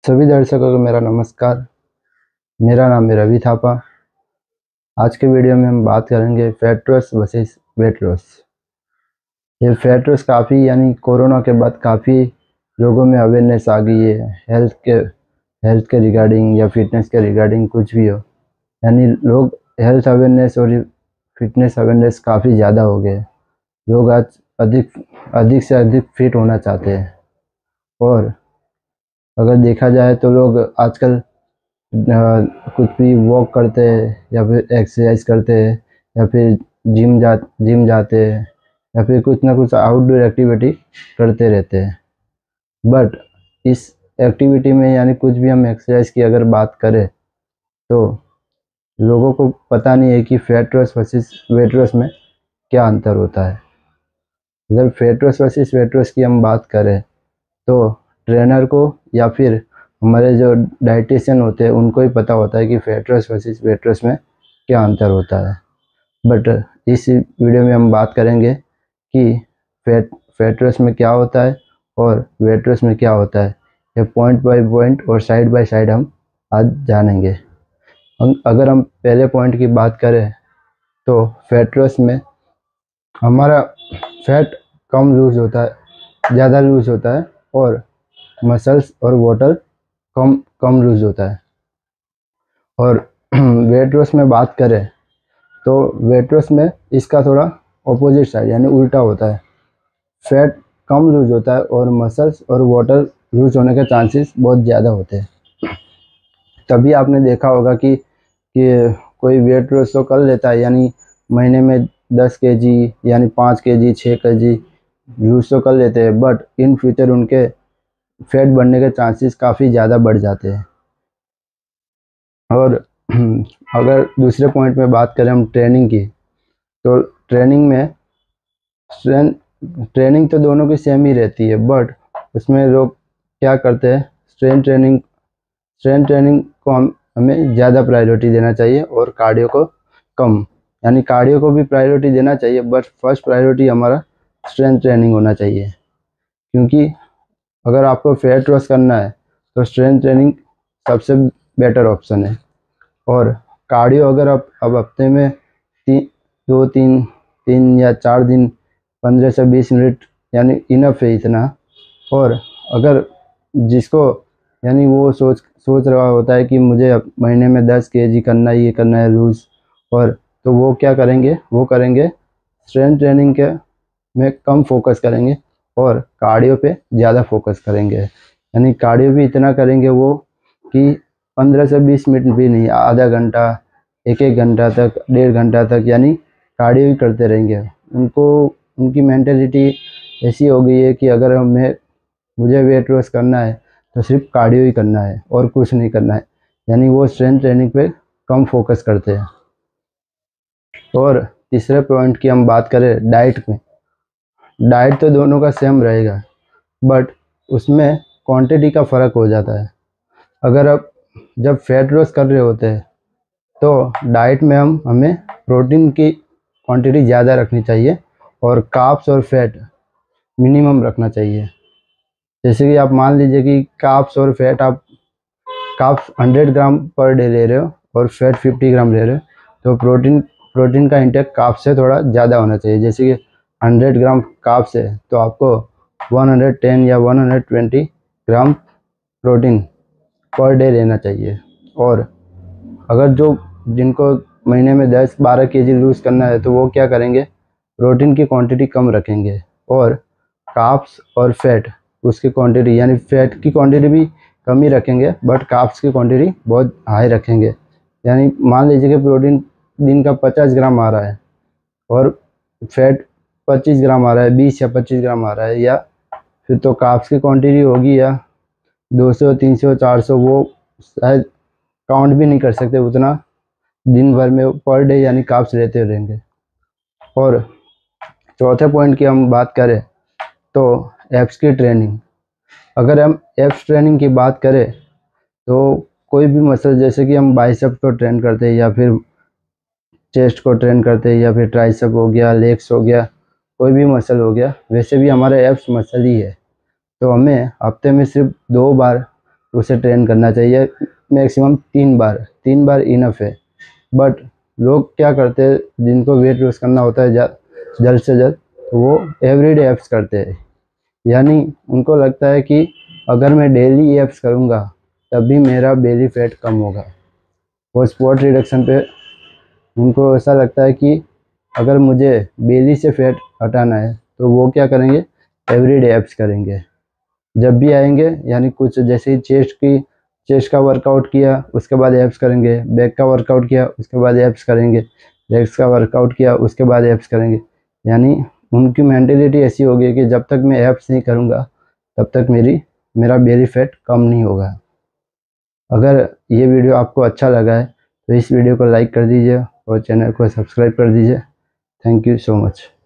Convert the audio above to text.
सभी दर्शकों को मेरा नमस्कार। मेरा नाम है रवि थापा। आज के वीडियो में हम बात करेंगे fat loss versus weight loss. ये फैट लॉस काफ़ी कोरोना के बाद काफ़ी लोगों में अवेयरनेस आ गई है हेल्थ के रिगार्डिंग या फिटनेस के रिगार्डिंग कुछ भी हो। लोग हेल्थ अवेयरनेस और फिटनेस अवेयरनेस काफ़ी ज़्यादा हो गए। लोग आज अधिक से अधिक फिट होना चाहते हैं। और अगर देखा जाए तो लोग आजकल कुछ भी वॉक करते हैं या फिर एक्सरसाइज करते हैं या फिर जिम जाते हैं या फिर कुछ ना कुछ आउटडोर एक्टिविटी करते रहते हैं। बट इस एक्टिविटी में कुछ भी हम एक्सरसाइज की अगर बात करें तो लोगों को पता नहीं है कि fat loss versus weight loss में क्या अंतर होता है। अगर fat loss versus weight loss की हम बात करें तो ट्रेनर को या फिर हमारे जो डाइटिशियन होते हैं उनको ही पता होता है कि fat loss versus weight loss में क्या अंतर होता है। बट इस वीडियो में हम बात करेंगे कि फैट लॉस में क्या होता है और वेट लॉस में क्या होता है। ये पॉइंट बाय पॉइंट और साइड बाय साइड हम आज जानेंगे। अगर हम पहले पॉइंट की बात करें तो फैट लॉस में हमारा फैट कम लूज होता है, ज़्यादा लूज होता है और मसल्स और वाटर कम लूज होता है। और वेट लॉस में बात करें तो वेट लॉस में इसका थोड़ा ऑपोजिट साइड उल्टा होता है। फैट कम लूज होता है और मसल्स और वाटर लूज होने के चांसेस बहुत ज़्यादा होते हैं। तभी आपने देखा होगा कि कोई वेट लॉस तो कर लेता है, महीने में 10 केजी 5 केजी 6 केजी लूज तो कर लेते हैं, बट इन फ्यूचर उनके फैट बढ़ने के चांसेस काफ़ी ज़्यादा बढ़ जाते हैं। और अगर दूसरे पॉइंट में बात करें हम ट्रेनिंग की, तो ट्रेनिंग तो दोनों की सेम ही रहती है, बट उसमें लोग क्या करते हैं, स्ट्रेंथ ट्रेनिंग को हमें ज़्यादा प्रायोरिटी देना चाहिए और कार्डियो को कम। कार्डियो को भी प्रायोरिटी देना चाहिए, बट फर्स्ट प्रायोरिटी हमारा स्ट्रेंथ ट्रेनिंग होना चाहिए। क्योंकि अगर आपको फैट लॉस करना है तो स्ट्रेंथ ट्रेनिंग सबसे बेटर ऑप्शन है। और कार्डियो अगर आप अब हफ्ते में 3 या 4 दिन 15 से 20 मिनट इनफ है इतना। और अगर जिसको वो सोच रहा होता है कि मुझे महीने में 10 केजी करना है, ये करना है लूज, और तो वो क्या करेंगे, वो करेंगे स्ट्रेंथ ट्रेनिंग के में कम फोकस करेंगे और कार्डियो पे ज़्यादा फोकस करेंगे। कार्डियो भी इतना करेंगे वो कि 15 से 20 मिनट भी नहीं, आधा घंटा 1 घंटा तक 1.5 घंटा तक कार्डियो ही करते रहेंगे। उनकी मेंटालिटी ऐसी हो गई है कि अगर मुझे वेट लॉस करना है तो सिर्फ कार्डियो ही करना है और कुछ नहीं करना है। वो स्ट्रेंथ ट्रेनिंग पे कम फोकस करते हैं। और तीसरे पॉइंट की हम बात करें डाइट में, डाइट तो दोनों का सेम रहेगा, बट उसमें क्वांटिटी का फ़र्क हो जाता है। अगर आप जब फैट लॉस कर रहे होते हैं तो डाइट में हमें प्रोटीन की क्वांटिटी ज़्यादा रखनी चाहिए और कार्ब्स और फैट मिनिमम रखना चाहिए। जैसे कि आप मान लीजिए कि कार्ब्स और फैट आप कार्ब्स 100 ग्राम पर डे ले रहे हो और फैट 50 ग्राम ले रहे हो, तो प्रोटीन का इंटेक कार्ब्स से थोड़ा ज़्यादा होना चाहिए। जैसे कि 100 ग्राम कार्ब्स है तो आपको 110 या 120 ग्राम प्रोटीन पर डे लेना चाहिए। और अगर जिनको महीने में 10-12 केजी लूज़ करना है तो वो क्या करेंगे, प्रोटीन की क्वांटिटी कम रखेंगे और कार्ब्स और फैट उसकी क्वांटिटी फैट की क्वांटिटी भी कम ही रखेंगे, बट कार्ब्स की क्वांटिटी बहुत हाई रखेंगे। मान लीजिए कि प्रोटीन दिन का 50 ग्राम आ रहा है और फैट 25 ग्राम आ रहा है, 20 या 25 ग्राम आ रहा है, या फिर तो कार्ब्स की क्वांटिटी होगी या 200 300 400, वो शायद काउंट भी नहीं कर सकते उतना दिन भर में पर डे कार्ब्स लेते रहेंगे। और चौथे पॉइंट की हम बात करें तो एब्स की ट्रेनिंग। अगर हम एब्स ट्रेनिंग की बात करें तो कोई भी मसल, जैसे कि हम बाइसेप को ट्रेन करते हैं या फिर चेस्ट को ट्रेन करते हैं या फिर ट्राइसेप हो गया, लेग्स हो गया, कोई भी मसल हो गया, वैसे भी हमारा एब्स मसल ही है। तो हमें हफ्ते में सिर्फ 2 बार उसे ट्रेन करना चाहिए। मैक्सिमम 3 बार इनफ है। बट लोग क्या करते हैं, जिनको वेट लॉस करना होता है जल्द से जल्द, तो वो एवरीडे एब्स करते हैं। यानी उनको लगता है कि अगर मैं डेली एब्स करूँगा तभी मेरा बेली फैट कम होगा। वो स्पॉट रिडक्शन पे उनको ऐसा लगता है कि अगर मुझे बेली से फैट हटाना है तो वो क्या करेंगे, एवरीडे एब्स करेंगे। जब भी आएंगे, यानी कुछ जैसे ही चेस्ट का वर्कआउट किया उसके बाद एब्स करेंगे, बैक का वर्कआउट किया उसके बाद एब्स करेंगे, लेग्स का वर्कआउट किया उसके बाद एब्स करेंगे। यानी उनकी मेंटेलिटी ऐसी होगी कि जब तक मैं एब्स नहीं करूँगा तब तक मेरा बेली फैट कम नहीं होगा। अगर ये वीडियो आपको अच्छा लगा है तो इस वीडियो को लाइक कर दीजिए और चैनल को सब्सक्राइब कर दीजिए। Thank you so much.